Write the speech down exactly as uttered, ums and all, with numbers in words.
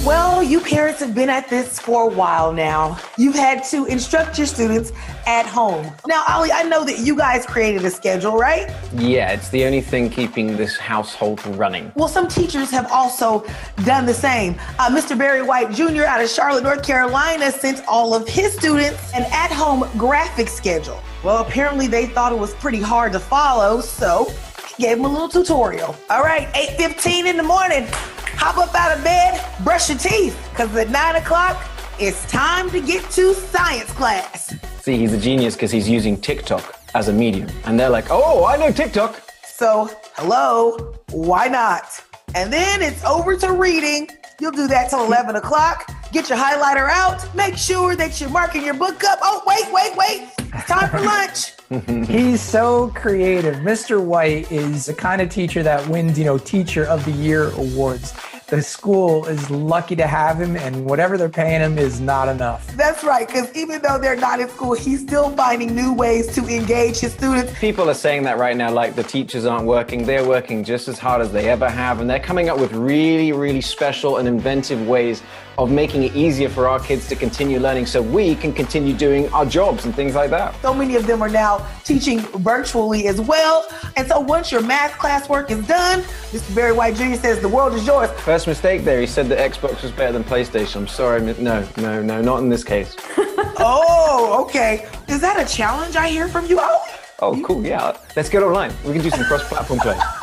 Well, you parents have been at this for a while now. You've had to instruct your students at home. Now, Ollie, I know that you guys created a schedule, right? Yeah, it's the only thing keeping this household running. Well, some teachers have also done the same. Uh, Mister Barry White Junior out of Charlotte, North Carolina, sent all of his students an at-home graphic schedule. Well, apparently they thought it was pretty hard to follow, so he gave them a little tutorial. All right, eight fifteen in the morning. Hop up out of bed, brush your teeth, because at nine o'clock, it's time to get to science class. See, he's a genius because he's using TikTok as a medium. And they're like, oh, I know TikTok. So, hello, why not? And then it's over to reading. You'll do that till eleven o'clock. Get your highlighter out. Make sure that you're marking your book up. Oh, wait, wait, wait. It's time for lunch. He's so creative. Mister White is the kind of teacher that wins, you know, Teacher of the Year awards. The school is lucky to have him, and whatever they're paying him is not enough. That's right, because even though they're not in school, he's still finding new ways to engage his students. People are saying that right now, like the teachers aren't working. They're working just as hard as they ever have, and they're coming up with really, really special and inventive ways of making it easier for our kids to continue learning so we can continue doing our jobs and things like that. So many of them are now teaching virtually as well. And so once your math classwork is done, Mister Barry White Junior says the world is yours. First mistake there, he said that Xbox was better than PlayStation. I'm sorry, no, no, no, not in this case. Oh, okay. Is that a challenge I hear from you, Ollie? Oh, cool, yeah. Let's get online. We can do some cross-platform play.